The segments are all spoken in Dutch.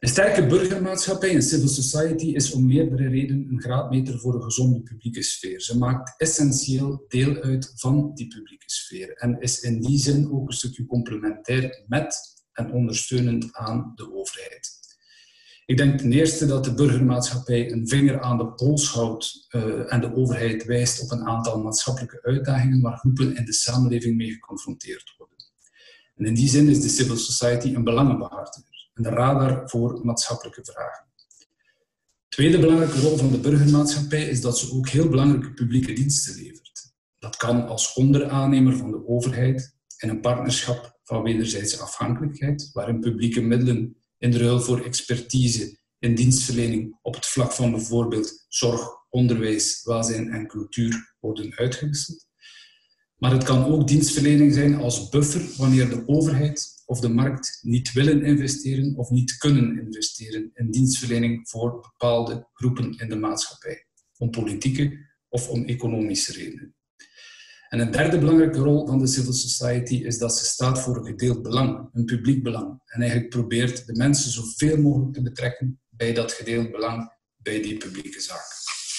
Een sterke burgermaatschappij, een civil society, is om meerdere redenen een graadmeter voor een gezonde publieke sfeer. Ze maakt essentieel deel uit van die publieke sfeer en is in die zin ook een stukje complementair met en ondersteunend aan de overheid. Ik denk ten eerste dat de burgermaatschappij een vinger aan de pols houdt en de overheid wijst op een aantal maatschappelijke uitdagingen waar groepen in de samenleving mee geconfronteerd worden. En in die zin is de civil society een belangenbehartiger, een radar voor maatschappelijke vragen. De tweede belangrijke rol van de burgermaatschappij is dat ze ook heel belangrijke publieke diensten levert. Dat kan als onderaannemer van de overheid in een partnerschap van wederzijdse afhankelijkheid, waarin publieke middelen in de ruil voor expertise in dienstverlening op het vlak van bijvoorbeeld zorg, onderwijs, welzijn en cultuur worden uitgewisseld. Maar het kan ook dienstverlening zijn als buffer wanneer de overheid of de markt niet willen investeren of niet kunnen investeren in dienstverlening voor bepaalde groepen in de maatschappij, om politieke of om economische redenen. En een derde belangrijke rol van de civil society is dat ze staat voor een gedeeld belang, een publiek belang. En eigenlijk probeert de mensen zoveel mogelijk te betrekken bij dat gedeeld belang, bij die publieke zaak.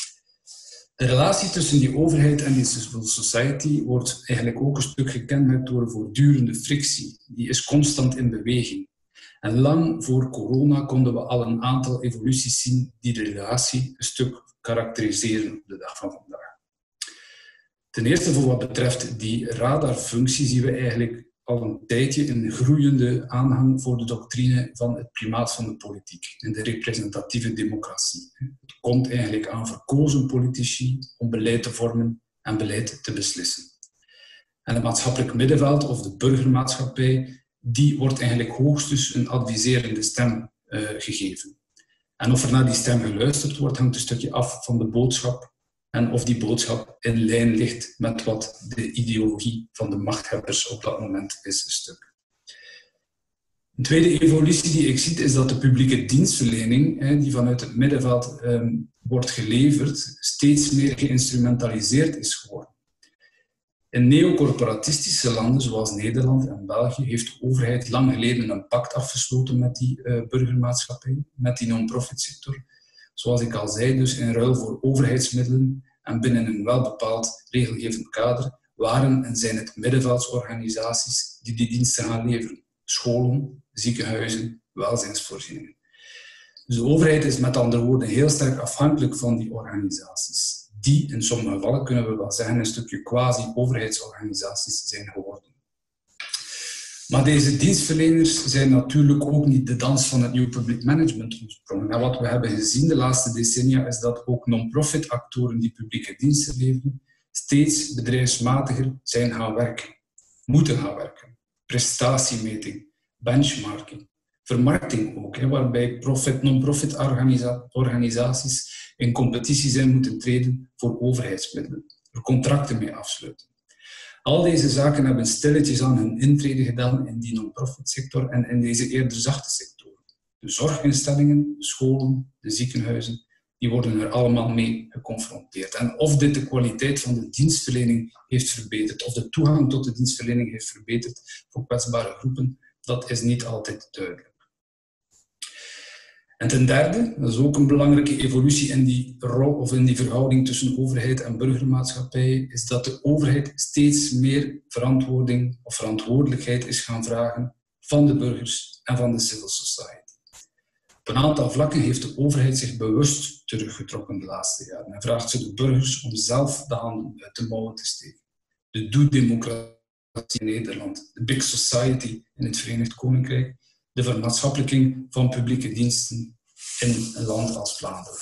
De relatie tussen die overheid en die civil society wordt eigenlijk ook een stuk gekenmerkt door een voortdurende frictie. Die is constant in beweging. En lang voor corona konden we al een aantal evoluties zien die de relatie een stuk karakteriseren op de dag van vandaag. Ten eerste voor wat betreft die radarfunctie zien we eigenlijk al een tijdje een groeiende aanhang voor de doctrine van het primaat van de politiek en de representatieve democratie. Het komt eigenlijk aan verkozen politici om beleid te vormen en beleid te beslissen. En het maatschappelijk middenveld of de burgermaatschappij, die wordt eigenlijk hoogstens een adviserende stem gegeven. En of er naar die stem geluisterd wordt, hangt een stukje af van de boodschap en of die boodschap in lijn ligt met wat de ideologie van de machthebbers op dat moment is, een stuk. Een tweede evolutie die ik zie is dat de publieke dienstverlening, die vanuit het middenveld wordt geleverd, steeds meer geïnstrumentaliseerd is geworden. In neocorporatistische landen zoals Nederland en België heeft de overheid lang geleden een pact afgesloten met die burgermaatschappij, met die non-profit sector. Zoals ik al zei, dus in ruil voor overheidsmiddelen en binnen een welbepaald regelgevend kader waren en zijn het middenveldsorganisaties die die diensten gaan leveren. Scholen, ziekenhuizen, welzijnsvoorzieningen. Dus de overheid is met andere woorden heel sterk afhankelijk van die organisaties. Die, in sommige gevallen kunnen we wel zeggen, een stukje quasi-overheidsorganisaties zijn geworden. Maar deze dienstverleners zijn natuurlijk ook niet de dans van het New Public Management ontsprongen. En wat we hebben gezien de laatste decennia is dat ook non-profit actoren die publieke diensten leveren steeds bedrijfsmatiger zijn gaan werken, moeten gaan werken. Prestatiemeting, benchmarking, vermarkting ook, waarbij non-profit organisaties in competitie zijn moeten treden voor overheidsmiddelen, er contracten mee afsluiten. Al deze zaken hebben stilletjes aan hun intrede gedaan in die non-profit sector en in deze eerder zachte sectoren. De zorginstellingen, de scholen, de ziekenhuizen, die worden er allemaal mee geconfronteerd. En of dit de kwaliteit van de dienstverlening heeft verbeterd, of de toegang tot de dienstverlening heeft verbeterd voor kwetsbare groepen, dat is niet altijd duidelijk. En ten derde, dat is ook een belangrijke evolutie in die rol of in die verhouding tussen overheid en burgermaatschappij, is dat de overheid steeds meer verantwoording of verantwoordelijkheid is gaan vragen van de burgers en van de civil society. Op een aantal vlakken heeft de overheid zich bewust teruggetrokken de laatste jaren en vraagt ze de burgers om zelf de handen uit de mouwen te steken. De doe-democratie in Nederland, de big society in het Verenigd Koninkrijk, de vermaatschappelijking van publieke diensten in een land als Vlaanderen.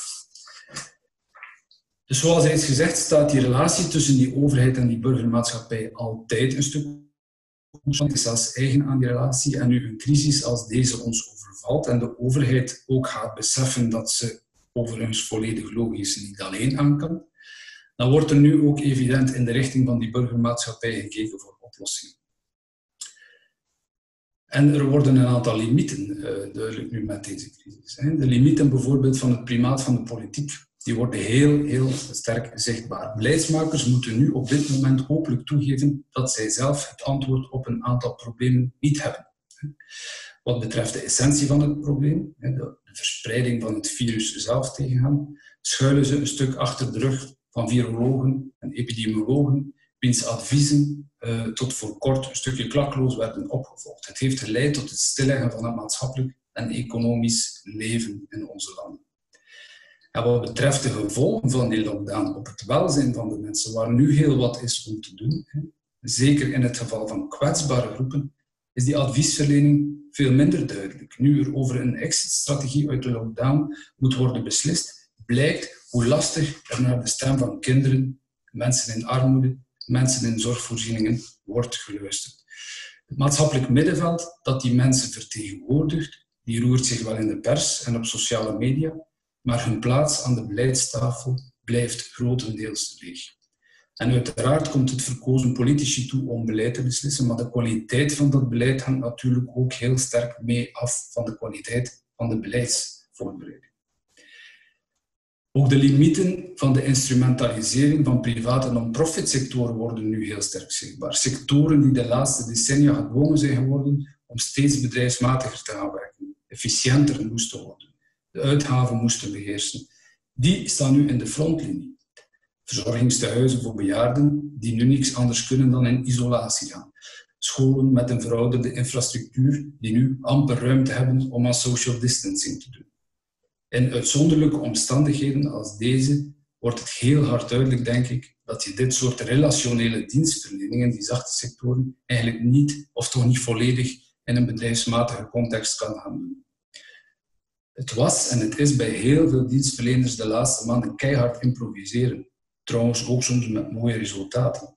Dus zoals reeds gezegd staat die relatie tussen die overheid en die burgermaatschappij altijd een stuk. Het is zelfs eigen aan die relatie en nu een crisis als deze ons overvalt en de overheid ook gaat beseffen dat ze overigens volledig logisch niet alleen aan kan, dan wordt er nu ook evident in de richting van die burgermaatschappij gekeken voor oplossingen. En er worden een aantal limieten duidelijk nu met deze crisis. De limieten bijvoorbeeld van het primaat van de politiek, die worden heel sterk zichtbaar. Beleidsmakers moeten nu op dit moment hopelijk toegeven dat zij zelf het antwoord op een aantal problemen niet hebben. Wat betreft de essentie van het probleem, de verspreiding van het virus zelf tegengaan, schuilen ze een stuk achter de rug van virologen en epidemiologen, wiens adviezen tot voor kort een stukje klakloos werden opgevolgd. Het heeft geleid tot het stilleggen van het maatschappelijk en economisch leven in onze landen. En wat betreft de gevolgen van die lockdown op het welzijn van de mensen, waar nu heel wat is om te doen, zeker in het geval van kwetsbare groepen, is die adviesverlening veel minder duidelijk. Nu er over een exit-strategie uit de lockdown moet worden beslist, blijkt hoe lastig er naar de stem van kinderen, mensen in armoede, mensen in zorgvoorzieningen wordt geluisterd. Het maatschappelijk middenveld dat die mensen vertegenwoordigt, die roert zich wel in de pers en op sociale media, maar hun plaats aan de beleidstafel blijft grotendeels leeg. En uiteraard komt het verkozen politici toe om beleid te beslissen, maar de kwaliteit van dat beleid hangt natuurlijk ook heel sterk mee af van de kwaliteit van de beleidsvoorbereiding. Ook de limieten van de instrumentalisering van private non-profit sectoren worden nu heel sterk zichtbaar. Sectoren die de laatste decennia gedwongen zijn geworden om steeds bedrijfsmatiger te gaan werken, efficiënter moesten worden, de uitgaven moesten beheersen. Die staan nu in de frontlinie. Verzorgingstehuizen voor bejaarden die nu niks anders kunnen dan in isolatie gaan. Scholen met een verouderde infrastructuur die nu amper ruimte hebben om aan social distancing te doen. In uitzonderlijke omstandigheden als deze wordt het heel hard duidelijk, denk ik, dat je dit soort relationele dienstverleningen, die zachte sectoren, eigenlijk niet, of toch niet volledig, in een bedrijfsmatige context kan gaan doen. Het was en het is bij heel veel dienstverleners de laatste maanden keihard improviseren. Trouwens ook soms met mooie resultaten.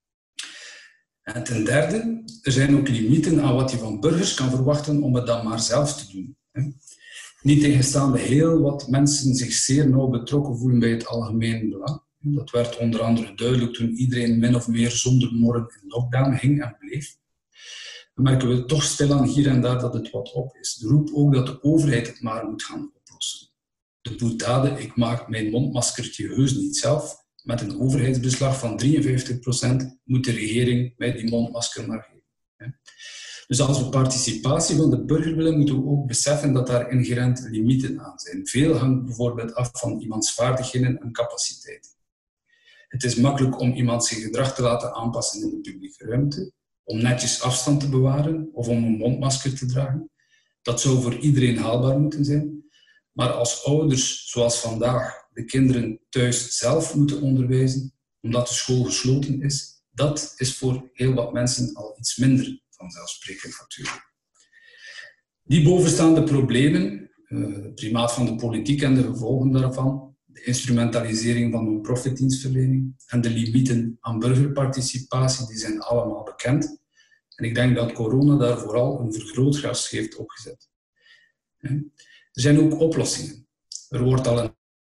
En ten derde, er zijn ook limieten aan wat je van burgers kan verwachten om het dan maar zelf te doen. Niet tegenstaande heel wat mensen zich zeer nauw betrokken voelen bij het algemeen belang. Dat werd onder andere duidelijk toen iedereen min of meer zonder morren in lockdown ging en bleef. Dan merken we toch stilaan hier en daar dat het wat op is. De roep ook dat de overheid het maar moet gaan oplossen. De boetade, ik maak mijn mondmaskertje heus niet zelf. Met een overheidsbeslag van 53% moet de regering mij die mondmasker maar geven. Dus als we participatie van de burger willen, moeten we ook beseffen dat daar inherente limieten aan zijn. Veel hangt bijvoorbeeld af van iemands vaardigheden en capaciteiten. Het is makkelijk om iemand zijn gedrag te laten aanpassen in de publieke ruimte, om netjes afstand te bewaren of om een mondmasker te dragen. Dat zou voor iedereen haalbaar moeten zijn. Maar als ouders, zoals vandaag, de kinderen thuis zelf moeten onderwijzen, omdat de school gesloten is, dat is voor heel wat mensen al iets minder vanzelfsprekend natuurlijk. Die bovenstaande problemen, het primaat van de politiek en de gevolgen daarvan, de instrumentalisering van non-profit dienstverlening en de limieten aan burgerparticipatie, die zijn allemaal bekend. En ik denk dat corona daar vooral een vergrootglas heeft opgezet. Er zijn ook oplossingen. Er wordt al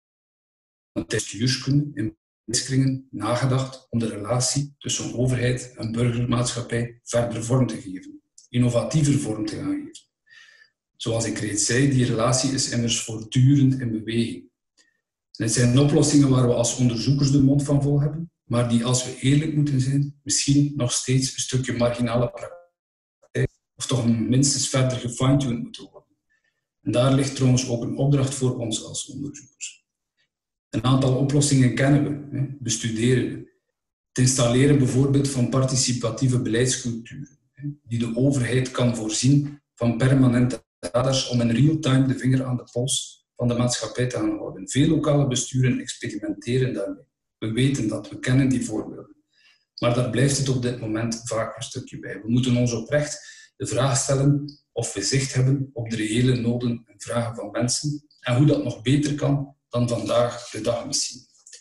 een bestuurskunde in kringen nagedacht om de relatie tussen overheid en burgermaatschappij verder vorm te geven, innovatiever vorm te gaan geven. Zoals ik reeds zei, die relatie is immers voortdurend in beweging. En het zijn oplossingen waar we als onderzoekers de mond van vol hebben, maar die, als we eerlijk moeten zijn, misschien nog steeds een stukje marginale praktijk, of toch minstens verder gefine-tuned moeten worden. En daar ligt trouwens ook een opdracht voor ons als onderzoekers. Een aantal oplossingen kennen we, bestuderen we. Het installeren bijvoorbeeld van participatieve beleidsculturen, die de overheid kan voorzien van permanente radars om in real-time de vinger aan de pols van de maatschappij te gaan houden. Veel lokale besturen experimenteren daarmee. We weten dat, we kennen die voorbeelden. Maar daar blijft het op dit moment vaak een stukje bij. We moeten ons oprecht de vraag stellen of we zicht hebben op de reële noden en vragen van mensen en hoe dat nog beter kan dan vandaag de dag misschien.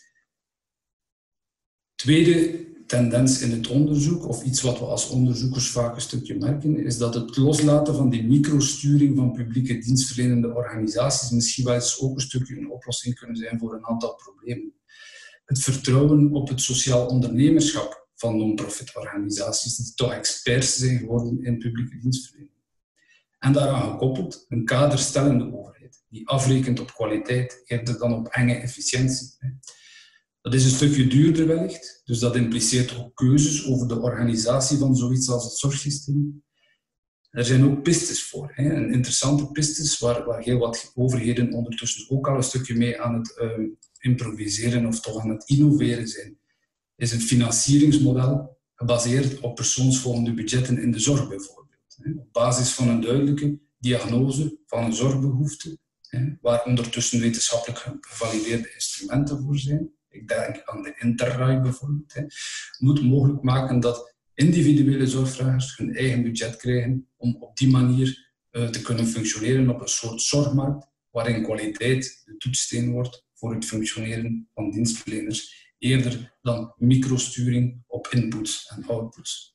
Tweede tendens in het onderzoek, of iets wat we als onderzoekers vaak een stukje merken, is dat het loslaten van die microsturing van publieke dienstverlenende organisaties misschien wel eens ook een stukje een oplossing kunnen zijn voor een aantal problemen. Het vertrouwen op het sociaal ondernemerschap van non-profit organisaties, die toch experts zijn geworden in publieke dienstverlening. En daaraan gekoppeld een kaderstellende overheid, die afrekent op kwaliteit eerder dan op enge efficiëntie. Dat is een stukje duurder wellicht, dus dat impliceert ook keuzes over de organisatie van zoiets als het zorgsysteem. Er zijn ook pistes voor. En interessante pistes waar heel wat overheden ondertussen ook al een stukje mee aan het improviseren of toch aan het innoveren zijn, is een financieringsmodel gebaseerd op persoonsvolgende budgetten in de zorg bijvoorbeeld. Op basis van een duidelijke diagnose van een zorgbehoefte, waar ondertussen wetenschappelijk gevalideerde instrumenten voor zijn. Ik denk aan de Interreg bijvoorbeeld. Moet mogelijk maken dat individuele zorgvragers hun eigen budget krijgen om op die manier te kunnen functioneren op een soort zorgmarkt waarin kwaliteit de toetssteen wordt voor het functioneren van dienstverleners, eerder dan microsturing op inputs en outputs.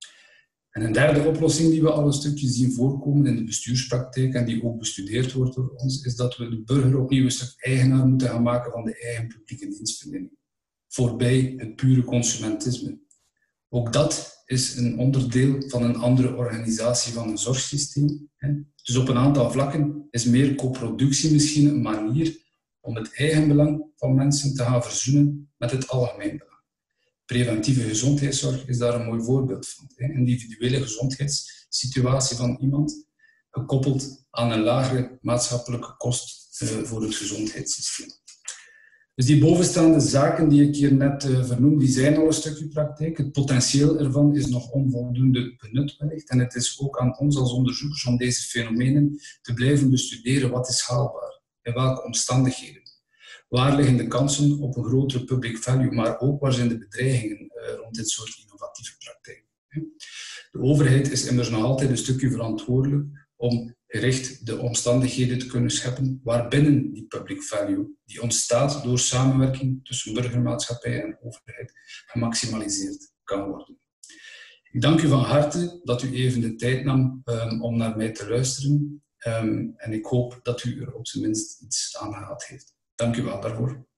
En een derde oplossing die we al een stukje zien voorkomen in de bestuurspraktijk en die ook bestudeerd wordt door ons, is dat we de burger opnieuw een stuk eigenaar moeten gaan maken van de eigen publieke dienstverlening. Voorbij het pure consumentisme. Ook dat is een onderdeel van een andere organisatie van een zorgsysteem. Dus op een aantal vlakken is meer coproductie misschien een manier om het eigenbelang van mensen te gaan verzoenen met het algemeen belang. Preventieve gezondheidszorg is daar een mooi voorbeeld van. Individuele gezondheidssituatie van iemand, gekoppeld aan een lagere maatschappelijke kost voor het gezondheidssysteem. Dus die bovenstaande zaken die ik hier net vernoem, die zijn al een stukje praktijk. Het potentieel ervan is nog onvoldoende benut wellicht. En het is ook aan ons als onderzoekers om deze fenomenen te blijven bestuderen. Wat is haalbaar? In welke omstandigheden? Waar liggen de kansen op een grotere public value, maar ook waar zijn de bedreigingen rond dit soort innovatieve praktijken? De overheid is immers nog altijd een stukje verantwoordelijk om gericht de omstandigheden te kunnen scheppen waarbinnen die public value, die ontstaat door samenwerking tussen burgermaatschappij en overheid, gemaximaliseerd kan worden. Ik dank u van harte dat u even de tijd nam om naar mij te luisteren en ik hoop dat u er op zijn minst iets aan gehad heeft. Dank u wel daarvoor.